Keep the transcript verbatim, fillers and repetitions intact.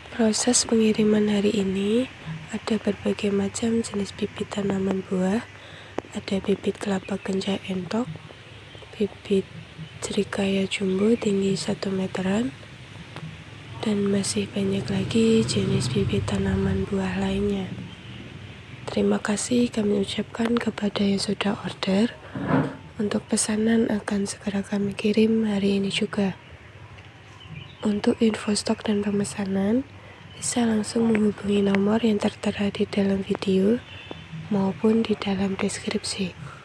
Proses pengiriman hari ini ada berbagai macam jenis bibit tanaman buah. Ada bibit kelapa kencak entok, bibit jerikaya jumbo tinggi satu meteran, dan masih banyak lagi jenis bibit tanaman buah lainnya. Terima kasih kami ucapkan kepada yang sudah order. Untuk pesanan akan segera kami kirim hari ini juga. Untuk info stok dan pemesanan, bisa langsung menghubungi nomor yang tertera di dalam video maupun di dalam deskripsi.